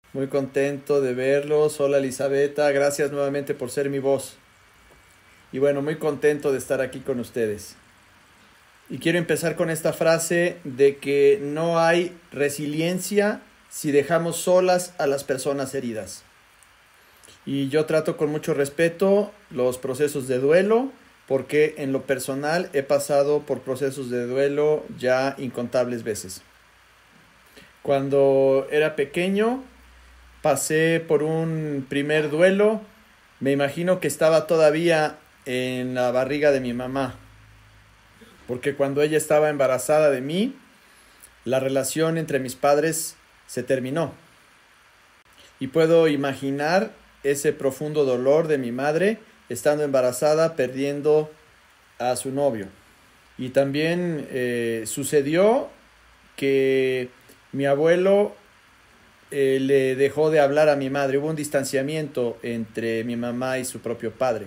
Muy contento de verlos. Hola Elisabetta, gracias nuevamente por ser mi voz. Y bueno, muy contento de estar aquí con ustedes. Y quiero empezar con esta frase de que no hay resiliencia si dejamos solas a las personas heridas. Y yo trato con mucho respeto los procesos de duelo, porque en lo personal he pasado por procesos de duelo ya incontables veces. Cuando era pequeño, pasé por un primer duelo. Me imagino que estaba todavía en la barriga de mi mamá, porque cuando ella estaba embarazada de mí, la relación entre mis padres se terminó. Y puedo imaginar ese profundo dolor de mi madre estando embarazada, perdiendo a su novio. Y también sucedió que mi abuelo le dejó de hablar a mi madre. Hubo un distanciamiento entre mi mamá y su propio padre.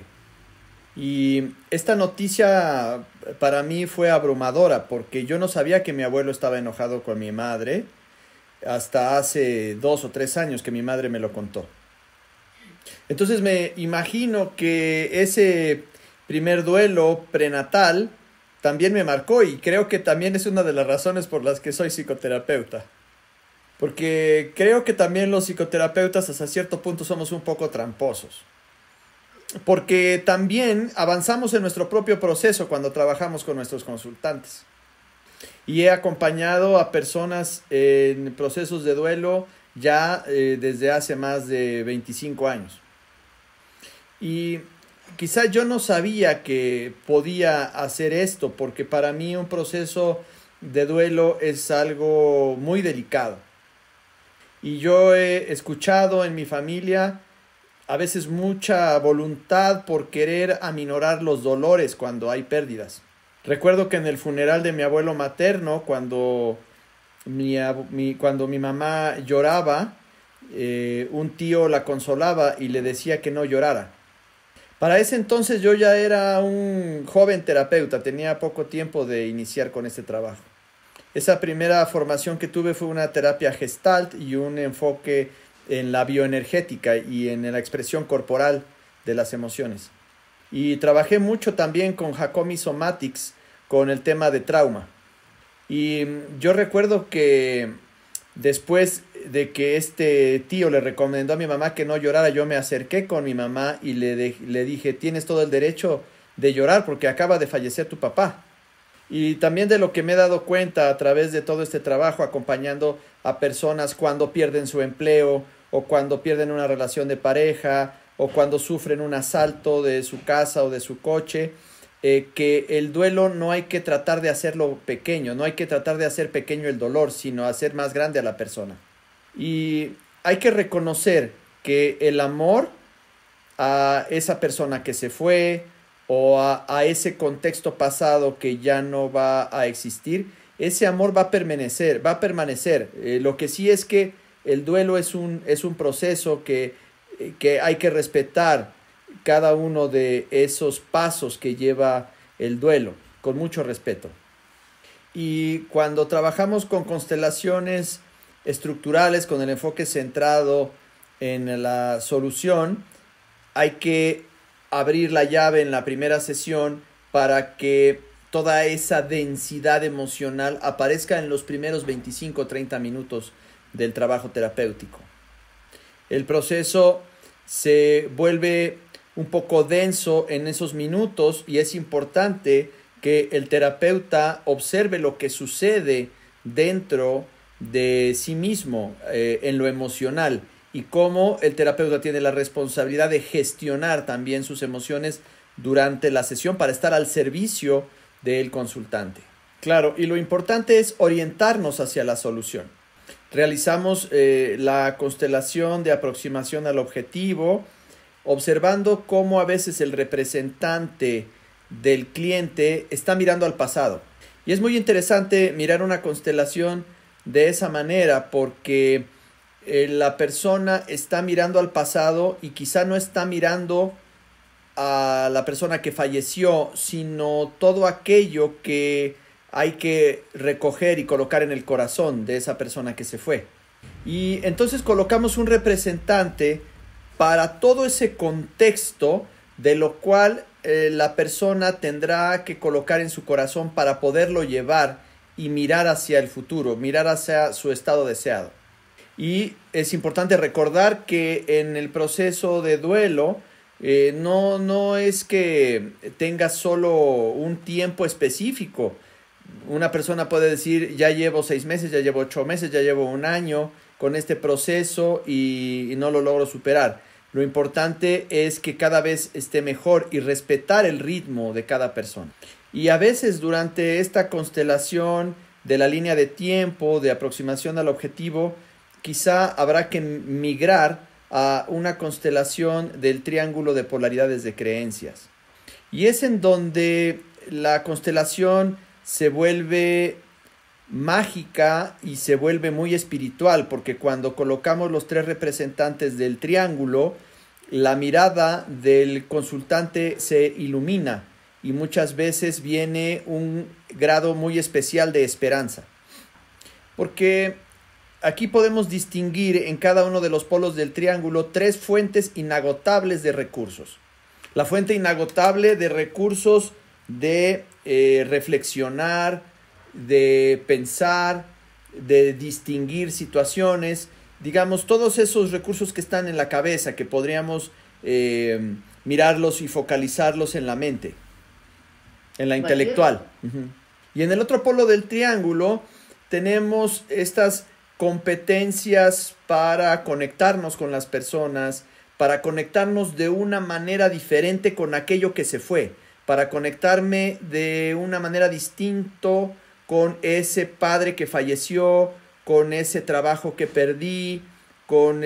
Y esta noticia para mí fue abrumadora porque yo no sabía que mi abuelo estaba enojado con mi madre hasta hace 2 o 3 años que mi madre me lo contó. Entonces me imagino que ese primer duelo prenatal también me marcó y creo que también es una de las razones por las que soy psicoterapeuta. Porque creo que también los psicoterapeutas hasta cierto punto somos un poco tramposos. Porque también avanzamos en nuestro propio proceso cuando trabajamos con nuestros consultantes. Y he acompañado a personas en procesos de duelo ya desde hace más de 25 años. Y quizá yo no sabía que podía hacer esto, porque para mí un proceso de duelo es algo muy delicado. Y yo he escuchado en mi familia a veces mucha voluntad por querer aminorar los dolores cuando hay pérdidas. Recuerdo que en el funeral de mi abuelo materno, cuando mi mamá lloraba, un tío la consolaba y le decía que no llorara. Para ese entonces yo ya era un joven terapeuta, tenía poco tiempo de iniciar con este trabajo. Esa primera formación que tuve fue una terapia gestalt y un enfoque en la bioenergética y en la expresión corporal de las emociones. Y trabajé mucho también con Hakomi Somatics, con el tema de trauma. Y yo recuerdo que después de que este tío le recomendó a mi mamá que no llorara, yo me acerqué con mi mamá y le dije, tienes todo el derecho de llorar porque acaba de fallecer tu papá. Y también de lo que me he dado cuenta a través de todo este trabajo acompañando a personas cuando pierden su empleo o cuando pierden una relación de pareja o cuando sufren un asalto de su casa o de su coche, que el duelo no hay que tratar de hacerlo pequeño, no hay que tratar de hacer pequeño el dolor, sino hacer más grande a la persona. Y hay que reconocer que el amor a esa persona que se fue o a ese contexto pasado que ya no va a existir, ese amor va a permanecer, va a permanecer. Lo que sí es que el duelo es un proceso que hay que respetar cada uno de esos pasos que lleva el duelo, con mucho respeto. Y cuando trabajamos con constelaciones estructurales, con el enfoque centrado en la solución, hay que abrir la llave en la primera sesión para que toda esa densidad emocional aparezca en los primeros 25 o 30 minutos del trabajo terapéutico. El proceso se vuelve un poco denso en esos minutos y es importante que el terapeuta observe lo que sucede dentro de sí mismo en lo emocional y cómo el terapeuta tiene la responsabilidad de gestionar también sus emociones durante la sesión para estar al servicio del consultante. Claro, y lo importante es orientarnos hacia la solución. Realizamos la constelación de aproximación al objetivo, observando cómo a veces el representante del cliente está mirando al pasado. Y es muy interesante mirar una constelación de esa manera porque la persona está mirando al pasado y quizá no está mirando a la persona que falleció, sino todo aquello que hay que recoger y colocar en el corazón de esa persona que se fue. Y entonces colocamos un representante para todo ese contexto de lo cual la persona tendrá que colocar en su corazón para poderlo llevar y mirar hacia el futuro, mirar hacia su estado deseado. Y es importante recordar que en el proceso de duelo no es que tenga solo un tiempo específico. Una persona puede decir, ya llevo 6 meses, ya llevo 8 meses, ya llevo un año con este proceso y no lo logro superar. Lo importante es que cada vez esté mejor y respetar el ritmo de cada persona. Y a veces durante esta constelación de la línea de tiempo, de aproximación al objetivo, quizá habrá que migrar a una constelación del triángulo de polaridades de creencias. Y es en donde la constelación se vuelve mágica y se vuelve muy espiritual, porque cuando colocamos los 3 representantes del triángulo, la mirada del consultante se ilumina y muchas veces viene un grado muy especial de esperanza. Porque aquí podemos distinguir en cada uno de los polos del triángulo 3 fuentes inagotables de recursos. La fuente inagotable de recursos de reflexionar, de pensar, de distinguir situaciones, digamos, todos esos recursos que están en la cabeza, que podríamos mirarlos y focalizarlos en la mente, en la intelectual. Y en el otro polo del triángulo tenemos estas competencias para conectarnos con las personas, para conectarnos de una manera diferente con aquello que se fue, para conectarme de una manera distinta con ese padre que falleció, con ese trabajo que perdí, con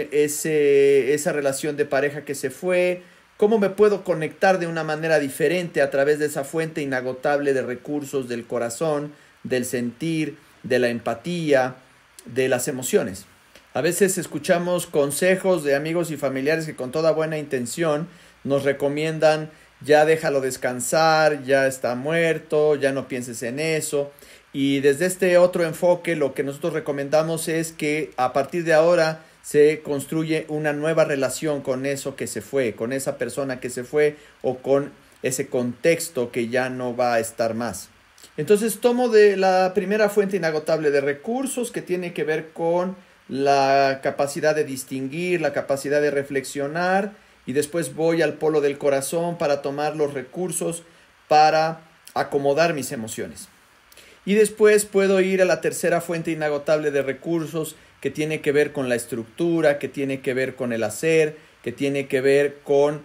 esa relación de pareja que se fue. ¿Cómo me puedo conectar de una manera diferente a través de esa fuente inagotable de recursos del corazón, del sentir, de la empatía, de las emociones? A veces escuchamos consejos de amigos y familiares que con toda buena intención nos recomiendan: ya déjalo descansar, ya está muerto, ya no pienses en eso. Y desde este otro enfoque lo que nosotros recomendamos es que a partir de ahora se construye una nueva relación con eso que se fue, con esa persona que se fue o con ese contexto que ya no va a estar más. Entonces tomo de la primera fuente inagotable de recursos, que tiene que ver con la capacidad de distinguir, la capacidad de reflexionar, y después voy al polo del corazón para tomar los recursos para acomodar mis emociones. Y después puedo ir a la tercera fuente inagotable de recursos, que tiene que ver con la estructura, que tiene que ver con el hacer, que tiene que ver con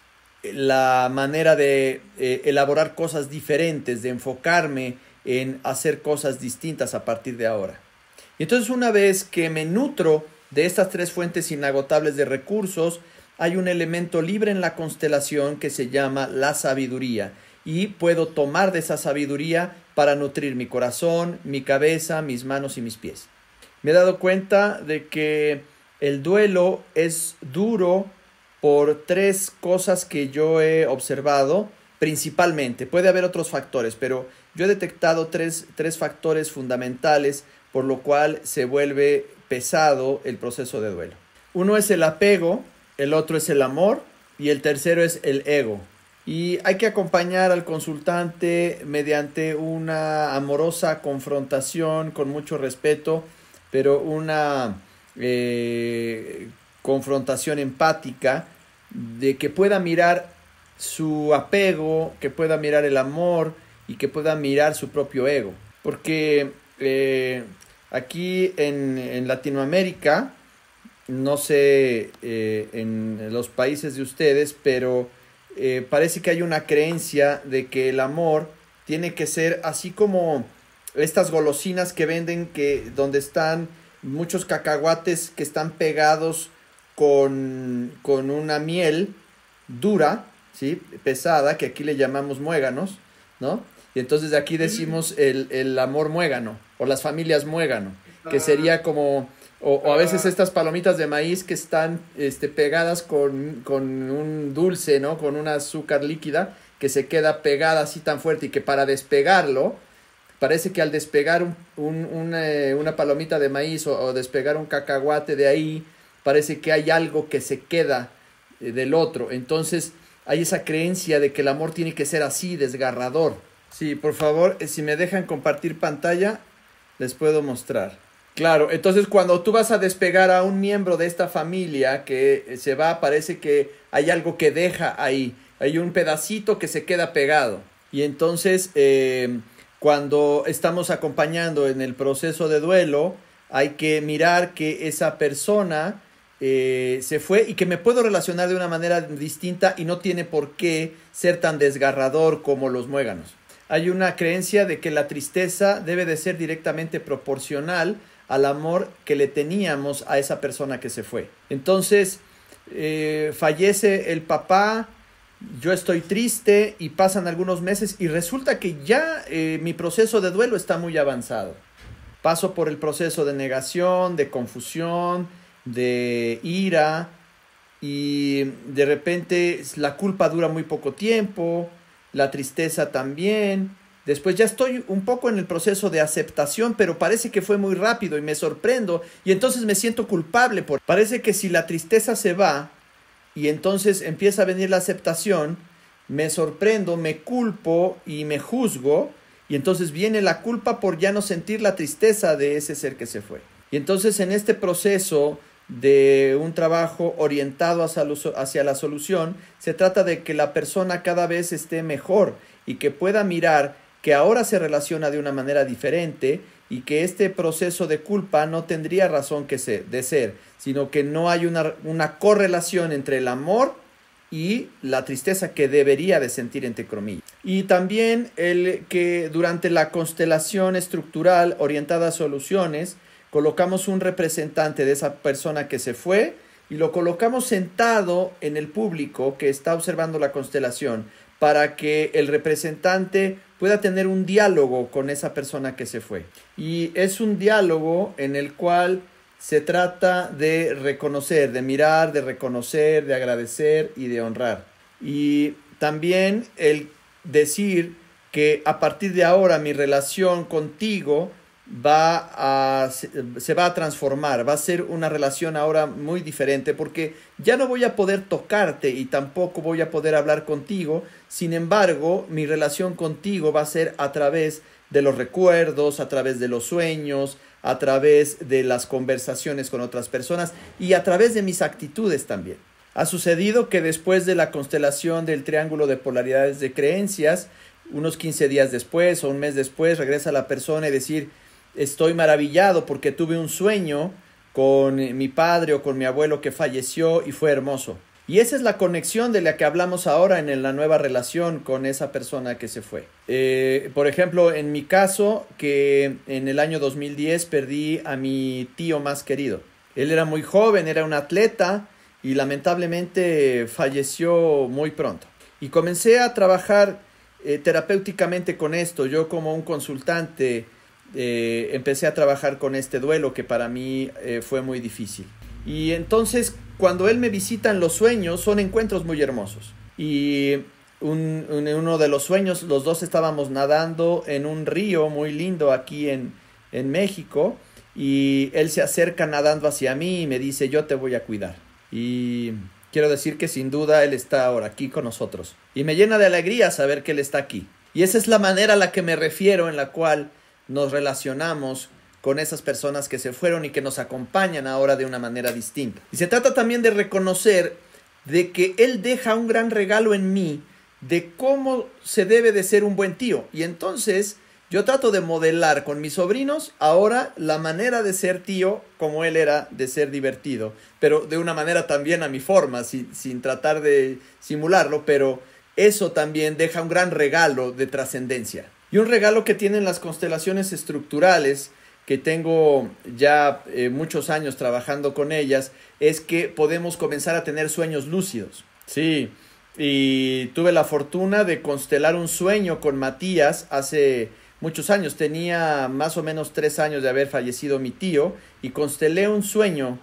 la manera de elaborar cosas diferentes, de enfocarme en hacer cosas distintas a partir de ahora. Y entonces, una vez que me nutro de estas 3 fuentes inagotables de recursos, hay un elemento libre en la constelación que se llama la sabiduría, y puedo tomar de esa sabiduría para nutrir mi corazón, mi cabeza, mis manos y mis pies. Me he dado cuenta de que el duelo es duro por 3 cosas que yo he observado principalmente. Puede haber otros factores, pero yo he detectado tres factores fundamentales por lo cual se vuelve pesado el proceso de duelo. Uno es el apego, el otro es el amor y el tercero es el ego. Y hay que acompañar al consultante mediante una amorosa confrontación con mucho respeto, pero una confrontación empática, de que pueda mirar su apego, que pueda mirar el amor y que pueda mirar su propio ego. Porque aquí en Latinoamérica, no sé en los países de ustedes, pero parece que hay una creencia de que el amor tiene que ser así como estas golosinas que venden, donde están muchos cacahuates que están pegados con una miel dura, ¿sí? Pesada, que aquí le llamamos muéganos, ¿no? Y entonces de aquí decimos el amor muégano, o las familias muégano, que sería como, o a veces estas palomitas de maíz que están pegadas con un dulce, ¿no? Con una azúcar líquida que se queda pegada así tan fuerte, y que para despegarlo parece que al despegar una palomita de maíz o despegar un cacahuate de ahí, parece que hay algo que se queda del otro. Entonces hay esa creencia de que el amor tiene que ser así, desgarrador. Sí, por favor, si me dejan compartir pantalla, les puedo mostrar. Claro, entonces cuando tú vas a despegar a un miembro de esta familia que se va, parece que hay algo que deja ahí. Hay un pedacito que se queda pegado. Y entonces, cuando estamos acompañando en el proceso de duelo, hay que mirar que esa persona se fue y que me puedo relacionar de una manera distinta y no tiene por qué ser tan desgarrador como los muéganos. Hay una creencia de que la tristeza debe de ser directamente proporcional al amor que le teníamos a esa persona que se fue. Entonces, fallece el papá, yo estoy triste y pasan algunos meses y resulta que ya mi proceso de duelo está muy avanzado. Paso por el proceso de negación, de confusión, de ira y de repente la culpa dura muy poco tiempo, la tristeza también. Después ya estoy un poco en el proceso de aceptación, pero parece que fue muy rápido y me sorprendo y entonces me siento culpable. Parece que si la tristeza se va y entonces empieza a venir la aceptación, me sorprendo, me culpo y me juzgo y entonces viene la culpa por ya no sentir la tristeza de ese ser que se fue. Y entonces en este proceso de un trabajo orientado hacia la solución, se trata de que la persona cada vez esté mejor y que pueda mirar que ahora se relaciona de una manera diferente y que este proceso de culpa no tendría razón de ser, sino que no hay una correlación entre el amor y la tristeza que debería de sentir, entre comillas. Y también el que durante la constelación estructural orientada a soluciones, colocamos un representante de esa persona que se fue y lo colocamos sentado en el público que está observando la constelación para que el representante pueda tener un diálogo con esa persona que se fue. Y es un diálogo en el cual se trata de reconocer, de mirar, de reconocer, de agradecer y de honrar. Y también el decir que a partir de ahora mi relación contigo se va a transformar, va a ser una relación ahora muy diferente porque ya no voy a poder tocarte y tampoco voy a poder hablar contigo. Sin embargo, mi relación contigo va a ser a través de los recuerdos, a través de los sueños, a través de las conversaciones con otras personas y a través de mis actitudes también. Ha sucedido que después de la constelación del triángulo de polaridades de creencias, unos 15 días después o un mes después, regresa la persona y decir: estoy maravillado porque tuve un sueño con mi padre o con mi abuelo que falleció y fue hermoso. Y esa es la conexión de la que hablamos ahora en la nueva relación con esa persona que se fue. Por ejemplo, en mi caso, que en el año 2010 perdí a mi tío más querido. Él era muy joven, era un atleta y lamentablemente falleció muy pronto. Y comencé a trabajar terapéuticamente con esto. Yo como un consultante empecé a trabajar con este duelo que para mí fue muy difícil. Y entonces cuando él me visita en los sueños son encuentros muy hermosos. Y en uno de los sueños los dos estábamos nadando en un río muy lindo aquí en México y él se acerca nadando hacia mí y me dice: yo te voy a cuidar. Y quiero decir que sin duda él está ahora aquí con nosotros. Y me llena de alegría saber que él está aquí. Y esa es la manera a la que me refiero, en la cual nos relacionamos con esas personas que se fueron y que nos acompañan ahora de una manera distinta. Y se trata también de reconocer de que él deja un gran regalo en mí de cómo se debe de ser un buen tío. Y entonces yo trato de modelar con mis sobrinos ahora la manera de ser tío como él era, de ser divertido, pero de una manera también a mi forma, sin tratar de simularlo, pero eso también deja un gran regalo de trascendencia. Y un regalo que tienen las constelaciones estructurales, que tengo ya muchos años trabajando con ellas, es que podemos comenzar a tener sueños lúcidos. Sí, y tuve la fortuna de constelar un sueño con Matías hace muchos años. Tenía más o menos 3 años de haber fallecido mi tío y constelé un sueño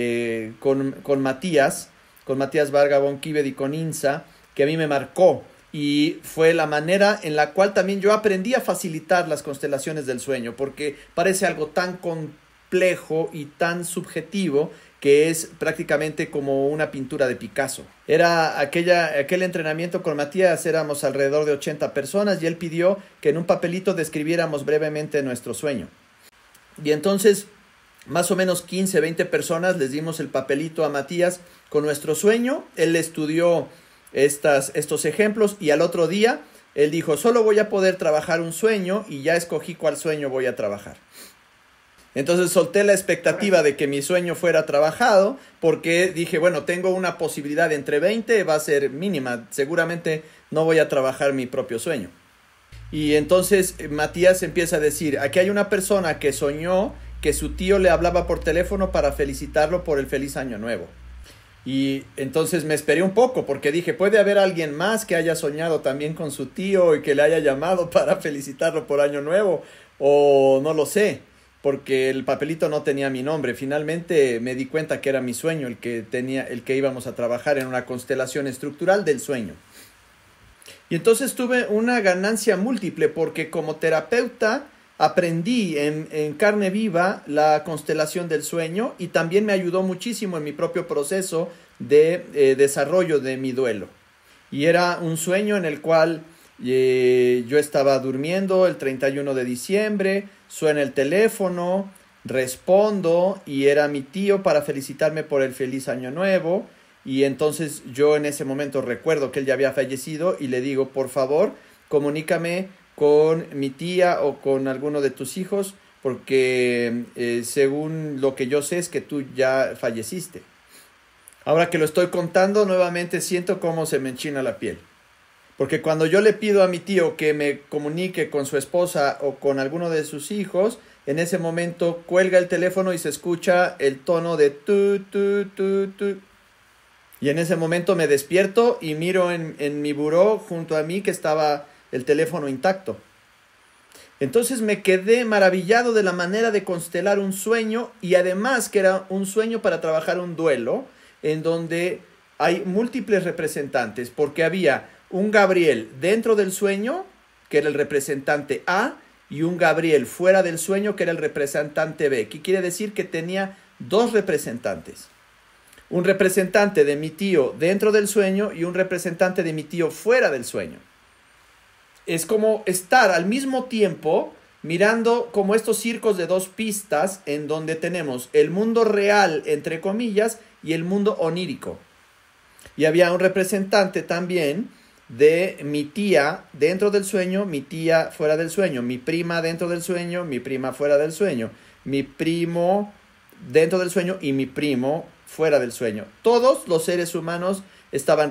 con Matías Varga Bonquíbed y con Insa, que a mí me marcó. Y fue la manera en la cual también yo aprendí a facilitar las constelaciones del sueño, porque parece algo tan complejo y tan subjetivo que es prácticamente como una pintura de Picasso. Era aquel entrenamiento con Matías, éramos alrededor de 80 personas y él pidió que en un papelito describiéramos brevemente nuestro sueño. Y entonces, más o menos 15, 20 personas les dimos el papelito a Matías con nuestro sueño. Él estudió estos ejemplos y al otro día él dijo, solo voy a poder trabajar un sueño y ya escogí cuál sueño voy a trabajar. Entonces solté la expectativa de que mi sueño fuera trabajado porque dije, bueno, tengo una posibilidad entre 20, va a ser mínima, seguramente no voy a trabajar mi propio sueño. Y entonces Matías empieza a decir, aquí hay una persona que soñó que su tío le hablaba por teléfono para felicitarlo por el feliz año nuevo. Y entonces me esperé un poco porque dije, puede haber alguien más que haya soñado también con su tío y que le haya llamado para felicitarlo por año nuevo, o no lo sé, porque el papelito no tenía mi nombre. Finalmente me di cuenta que era mi sueño el que íbamos a trabajar en una constelación estructural del sueño. Y entonces tuve una ganancia múltiple porque como terapeuta aprendí en carne viva la constelación del sueño y también me ayudó muchísimo en mi propio proceso de desarrollo de mi duelo. Y era un sueño en el cual yo estaba durmiendo el 31 de diciembre, suena el teléfono, respondo y era mi tío para felicitarme por el feliz año nuevo. Y entonces yo en ese momento recuerdo que él ya había fallecido y le digo, por favor, comunícame con mi tía o con alguno de tus hijos, porque según lo que yo sé es que tú ya falleciste. Ahora que lo estoy contando, nuevamente siento cómo se me enchina la piel. Porque cuando yo le pido a mi tío que me comunique con su esposa o con alguno de sus hijos, en ese momento cuelga el teléfono y se escucha el tono de tu, tu, tu, tu. Y en ese momento me despierto y miro en mi buró junto a mí que estaba el teléfono intacto. Entonces me quedé maravillado de la manera de constelar un sueño y además que era un sueño para trabajar un duelo en donde hay múltiples representantes porque había un Gabriel dentro del sueño que era el representante A y un Gabriel fuera del sueño que era el representante B. ¿Qué quiere decir? Que tenía dos representantes. Un representante de mi tío dentro del sueño y un representante de mi tío fuera del sueño. Es como estar al mismo tiempo mirando como estos circos de dos pistas en donde tenemos el mundo real, entre comillas, y el mundo onírico. Y había un representante también de mi tía dentro del sueño, mi tía fuera del sueño, mi prima dentro del sueño, mi prima fuera del sueño, mi primo dentro del sueño y mi primo fuera del sueño. Todos los seres humanos estaban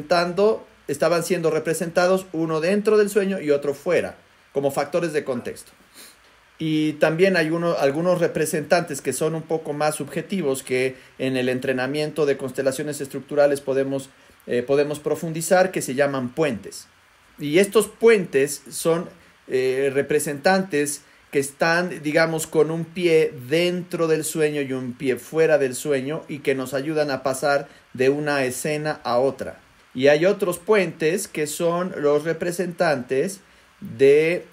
siendo representados uno dentro del sueño y otro fuera, como factores de contexto. Y también hay algunos representantes que son un poco más subjetivos que en el entrenamiento de constelaciones estructurales podemos profundizar, que se llaman puentes. Y estos puentes son representantes que están, digamos, con un pie dentro del sueño y un pie fuera del sueño y que nos ayudan a pasar de una escena a otra. Y hay otros puentes que son los representantes del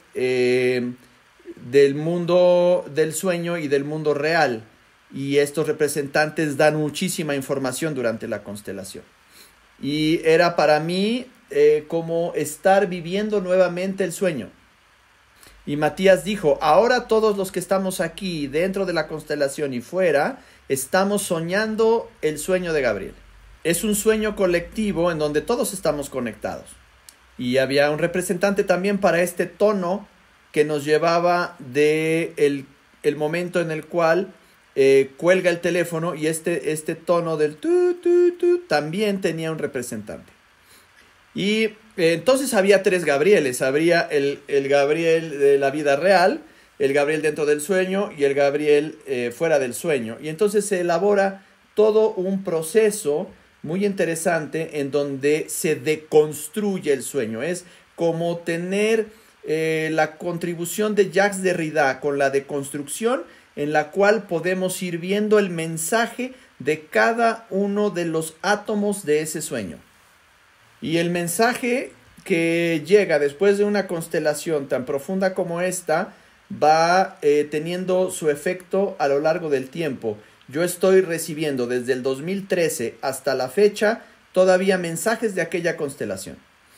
mundo del sueño y del mundo real. Y estos representantes dan muchísima información durante la constelación. Y era para mí como estar viviendo nuevamente el sueño. Y Matías dijo, ahora todos los que estamos aquí dentro de la constelación y fuera, estamos soñando el sueño de Gabriel. Es un sueño colectivo en donde todos estamos conectados. Y había un representante también para este tono que nos llevaba de el momento en el cual cuelga el teléfono y este tono del tu, tu, tu, también tenía un representante. Y entonces había tres Gabrieles. Habría el Gabriel de la vida real, el Gabriel dentro del sueño y el Gabriel fuera del sueño. Y entonces se elabora todo un proceso muy interesante en donde se deconstruye el sueño. Es como tener la contribución de Jacques Derrida con la deconstrucción, en la cual podemos ir viendo el mensaje de cada uno de los átomos de ese sueño. Y el mensaje que llega después de una constelación tan profunda como esta va teniendo su efecto a lo largo del tiempo. Yo estoy recibiendo desde el 2013 hasta la fecha todavía mensajes de aquella constelación.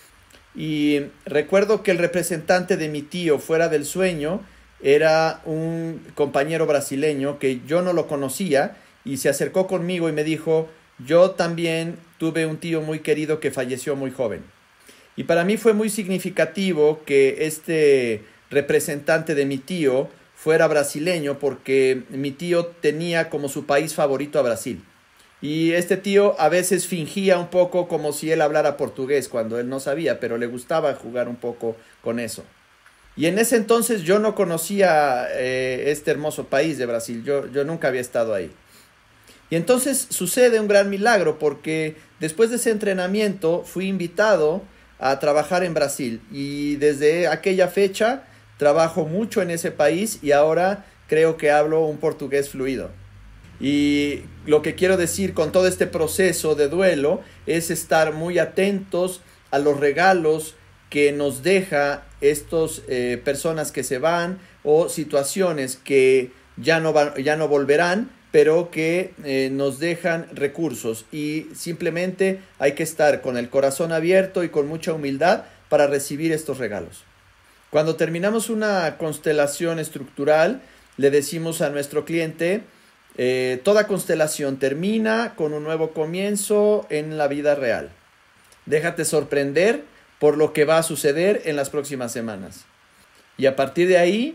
Y recuerdo que el representante de mi tío fuera del sueño era un compañero brasileño que yo no lo conocía y se acercó conmigo y me dijo: yo también tuve un tío muy querido que falleció muy joven. Y para mí fue muy significativo que este representante de mi tío fuera brasileño, porque mi tío tenía como su país favorito a Brasil. Y este tío a veces fingía un poco como si él hablara portugués cuando él no sabía, pero le gustaba jugar un poco con eso. Y en ese entonces yo no conocía este hermoso país de Brasil, yo nunca había estado ahí. Y entonces sucede un gran milagro, porque después de ese entrenamiento fui invitado a trabajar en Brasil y desde aquella fecha trabajo mucho en ese país y ahora creo que hablo un portugués fluido. Y lo que quiero decir con todo este proceso de duelo es estar muy atentos a los regalos que nos deja estos personas que se van o situaciones que ya no volverán, pero que nos dejan recursos, y simplemente hay que estar con el corazón abierto y con mucha humildad para recibir estos regalos. Cuando terminamos una constelación estructural, le decimos a nuestro cliente: toda constelación termina con un nuevo comienzo en la vida real. Déjate sorprender por lo que va a suceder en las próximas semanas. Y a partir de ahí,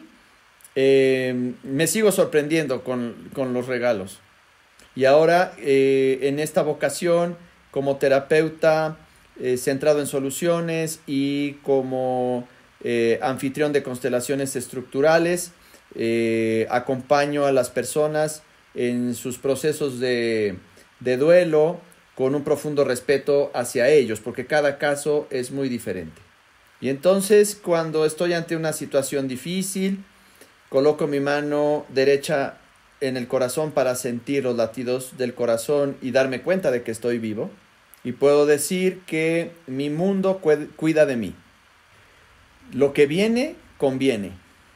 me sigo sorprendiendo con los regalos. Y ahora, en esta vocación, como terapeuta centrado en soluciones y como anfitrión de constelaciones estructurales, acompaño a las personas en sus procesos de duelo con un profundo respeto hacia ellos, porque cada caso es muy diferente. Y entonces, cuando estoy ante una situación difícil, coloco mi mano derecha en el corazón para sentir los latidos del corazón y darme cuenta de que estoy vivo. Y puedo decir que mi mundo cuida de mí. Lo que viene, conviene.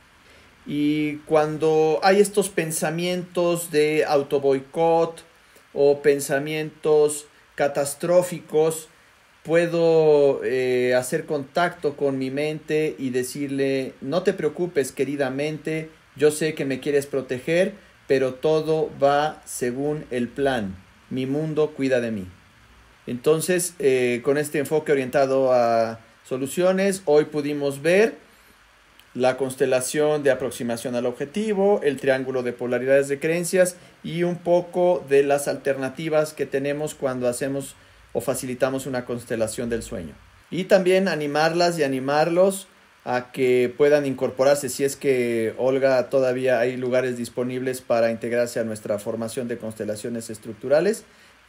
Y cuando hay estos pensamientos de autoboicot o pensamientos catastróficos, puedo hacer contacto con mi mente y decirle: no te preocupes, querida mente, yo sé que me quieres proteger, pero todo va según el plan. Mi mundo cuida de mí. Entonces, con este enfoque orientado a soluciones, hoy pudimos ver la constelación de aproximación al objetivo, el triángulo de polaridades de creencias y un poco de las alternativas que tenemos cuando hacemos o facilitamos una constelación del sueño. Y también animarlas y animarlos a que puedan incorporarse, si es que, Olga, todavía hay lugares disponibles para integrarse a nuestra formación de constelaciones estructurales.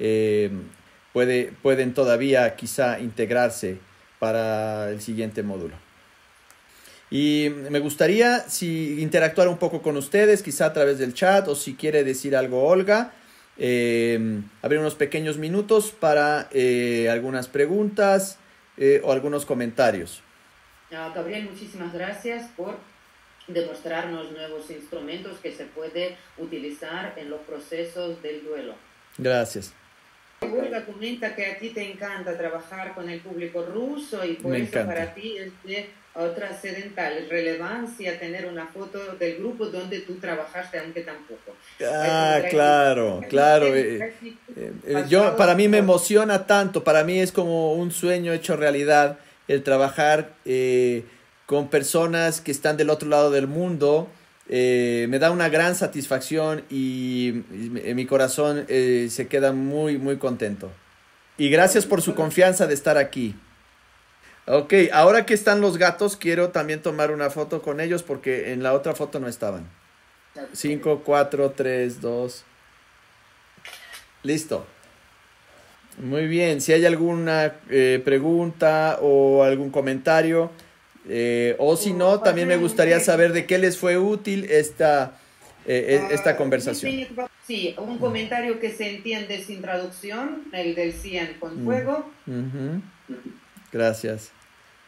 Pueden todavía quizá integrarse para el siguiente módulo. Y me gustaría interactuar un poco con ustedes, quizá a través del chat, o si quiere decir algo Olga. Abrir unos pequeños minutos para algunas preguntas o algunos comentarios. Gabriel, muchísimas gracias por demostrarnos nuevos instrumentos que se puede utilizar en los procesos del duelo. Gracias. Olga comenta que a ti te encanta trabajar con el público ruso y por eso para ti es de trascendental relevancia tener una foto del grupo donde tú trabajaste, aunque tampoco. Claro. Para mí me emociona tanto, para mí es como un sueño hecho realidad el trabajar con personas que están del otro lado del mundo. Me da una gran satisfacción y mi corazón se queda muy, muy contento. Y gracias por su confianza de estar aquí. Ok, ahora que están los gatos, quiero también tomar una foto con ellos porque en la otra foto no estaban. 5, 4, 3, 2. Listo. Muy bien, si hay alguna pregunta o algún comentario, o si no, también me gustaría saber de qué les fue útil esta conversación. Sí, un comentario que se entiende sin traducción, el del Cian con fuego. Gracias.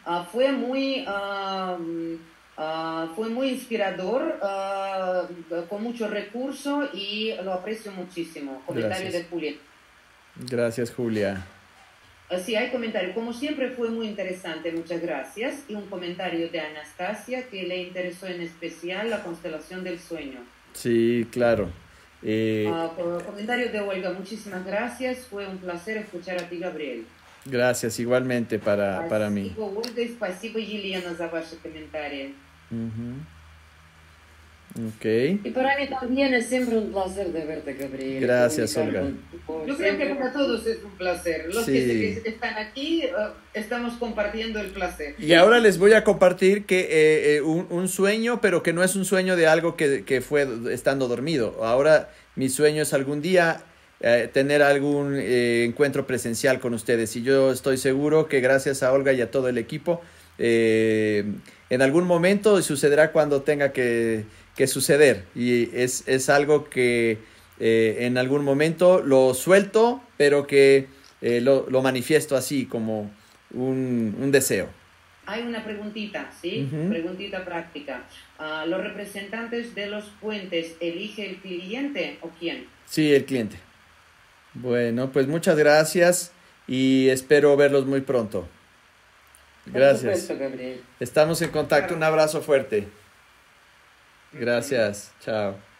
Fue muy inspirador, con mucho recurso y lo aprecio muchísimo. Comentario de Julia. Gracias, Julia. Sí, hay comentario. Como siempre fue muy interesante, muchas gracias. Y un comentario de Anastasia que le interesó en especial la constelación del sueño. Sí, claro. Comentario de Olga, muchísimas gracias. Fue un placer escuchar a ti, Gabriel. Gracias, igualmente para mí. Спасибо, Ольга, и спасибо, Елена, за ваши комментарии. Okay. Y para mí también es siempre un placer de verte, Gabriel. Gracias, Olga. Yo creo que para todos es un placer. Los que están aquí, estamos compartiendo el placer. Y ahora les voy a compartir que un sueño, pero que no es un sueño de algo que fue estando dormido. Ahora mi sueño es algún día tener algún encuentro presencial con ustedes. Y yo estoy seguro que gracias a Olga y a todo el equipo, en algún momento sucederá cuando tenga que suceder. Y es algo que en algún momento lo suelto, pero que lo manifiesto así como un deseo. Hay una preguntita, ¿sí? Preguntita práctica. ¿Los representantes de los puentes elige el cliente o quién? Sí, el cliente. Bueno, pues muchas gracias y espero verlos muy pronto. Gracias. Por supuesto, Gabriel. Estamos en contacto. Un abrazo fuerte. Gracias. Chao.